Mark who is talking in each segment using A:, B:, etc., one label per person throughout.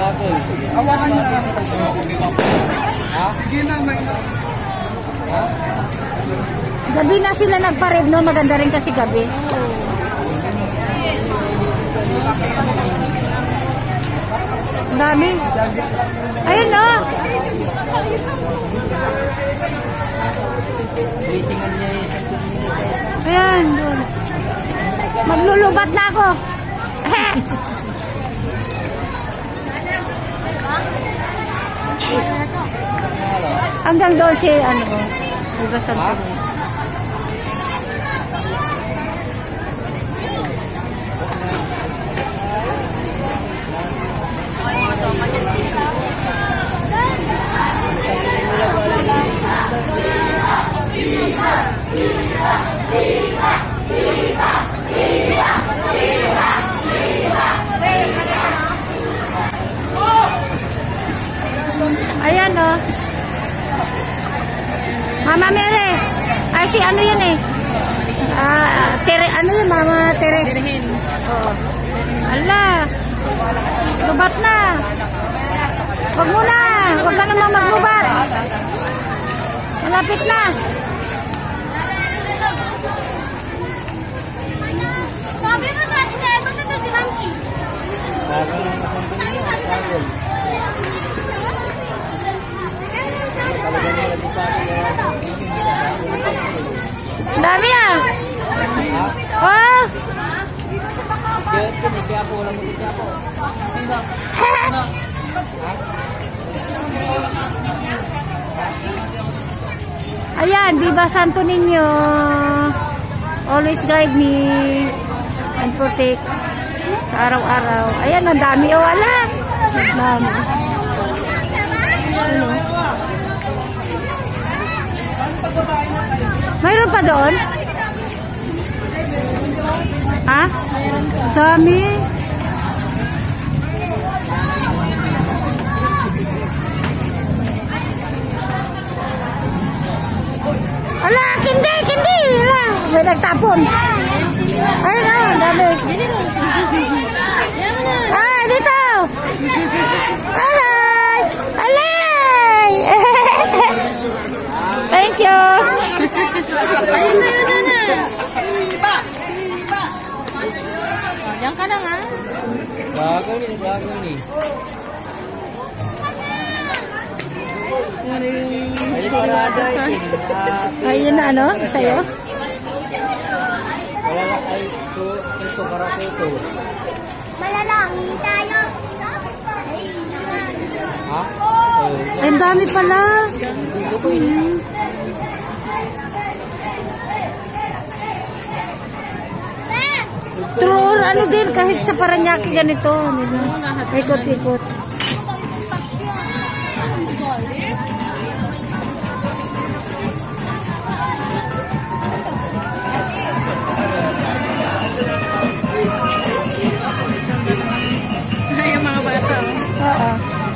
A: Awakan nyo na. Sige na, may...
B: Gabi na sila nagpared, no? Maganda rin kasi gabi. Ang dami. Ayun, no? Ayan, doon. Maglulubat na ako. Hanggang doon si, ano, Viva Santo. Ayan, oh. Mama Mere. Ay, si ano yan eh. Ano yun, Mama Teres. Oh. Ala. Lubat na. Wag mo na. Wag ka naman maglubat. Malapit na.
C: Sabi mo sa atin na ito si Mamsi.
B: Dami ah. Oh. Ayan, Viva Santo Niño. Always guide me and protect sa araw-araw. Ayan, ang dami. O, wala. Dami. Mayroon pa doon? Ha? Dami. Ala, kindi, kindi. Ala, may nagtapon. Ayun na, dami. Ah, dito. Alay. Alay. Thank you.
C: Ayun na, yun na. Diyan ka lang, ha?
A: Bago ni.
C: Ano yung siniwada sa...
B: Ayun na, ano? Sa'yo?
A: Wala ay ito para sa ito.
C: Malalangin tayo.
A: Ha?
B: Ay, ang dami pala. True, ano din, kahit sa Paranaque ganito. Ikot-ikot.
C: Ay, mga bata.
B: Oo.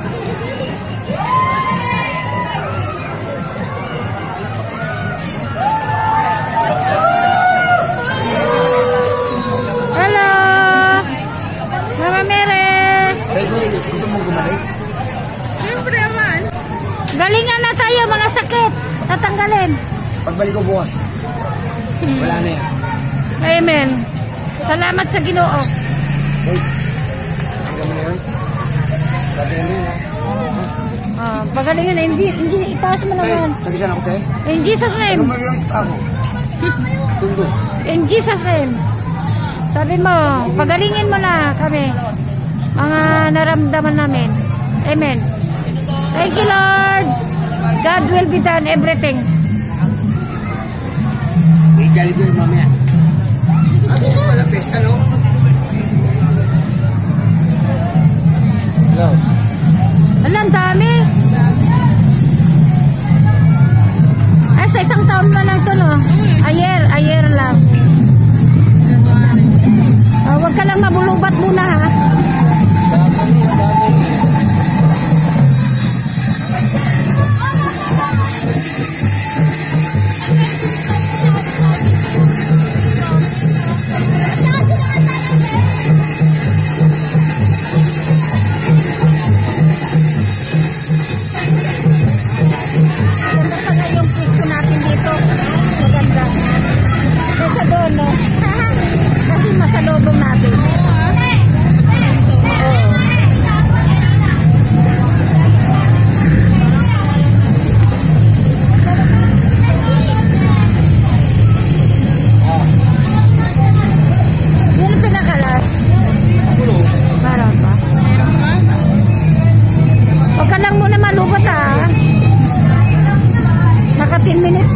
B: Hello! Mama Mere!
A: Gusto mong gumalik?
C: Siyempre naman.
B: Galingan na tayo, mga sakit. Tatanggalin.
A: Pagbalik ko bukas. Wala na yan.
B: Amen. Salamat sa Ginoo.
A: Hey. Alam mo na yun? Sabi na yun, ha?
B: Pagalingan na. Itaas mo naman.
A: Tagisan ako, tayo?
B: In Jesus' name.
A: Ano lang sa ako? Tundo.
B: In Jesus' name. Sabi mo, pagalingin mo na kami. Mga naramdaman namin. Amen. Thank you, Lord. God will be done everything.
A: Igalit ko yung mamaya. Malapis, ano? Hello.
B: Alam, dami. Ay, sa isang taon na lang to, no? A year lang. Huwag ka lang mabulubat muna, ha?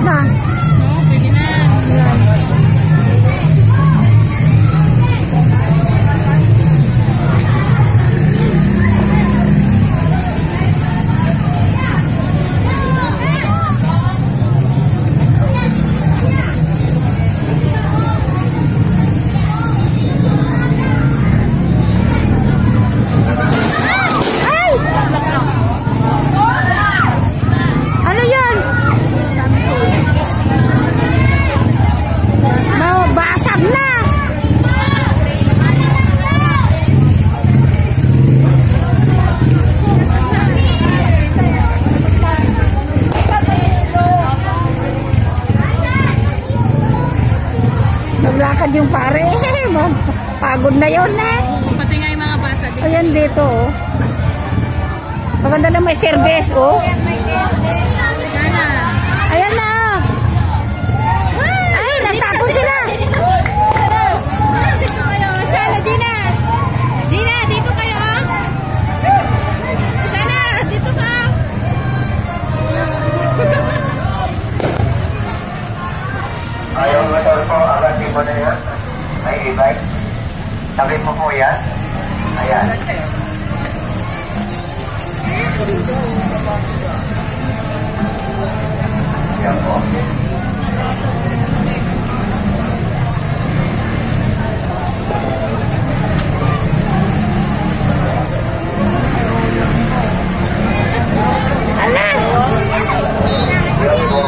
B: na.
C: Oo, pwede na.
B: Ay! Ano yan? Basag na. Naglakad yung pare. Pagod na yun eh.
C: Pati nga yung mga bata dito.
B: Ayan dito oh. Maganda na may service oh.
C: Sana.
B: Ayan na. Ay, nagtapon sila.
C: Dito kayo. Sana, Gina. Gina, dito kayo. Sana, dito ka.
D: Ayaw motor po, agatin mo na yan. May e-bike. Sabi mo po yan. Ayan. Yan po.
B: Ala.
D: Yan po.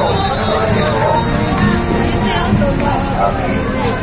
D: Okay.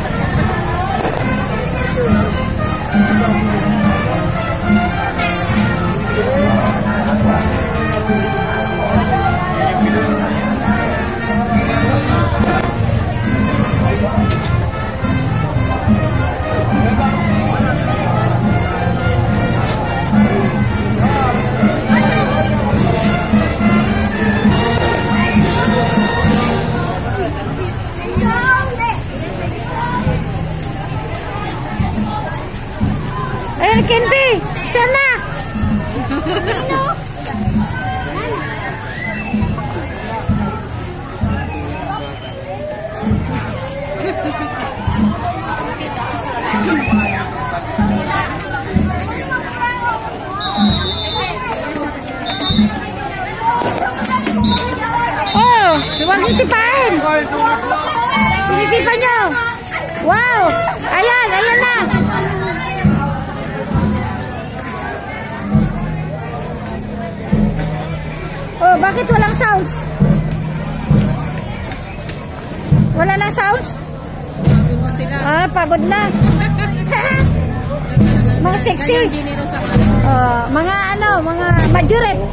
B: Ayan, Kendi. Sana. Oh, huwag isipain. Isisipan nyo. Wow. Ayan, ayan na. Oh, bakit walang sounds? Wala na sounds?
C: Pagod pa sila.
B: Ah, pagod na. Mga sexy.
C: Kaya dinero sa kanila.
B: Mga ano, mga majorette.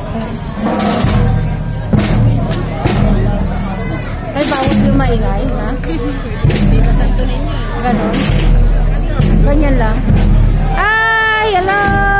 B: Ay, bawat yung maingay, ha?
C: Hindi pa santo ninyo.
B: Ganon. Ganyan lang. Ay, hello!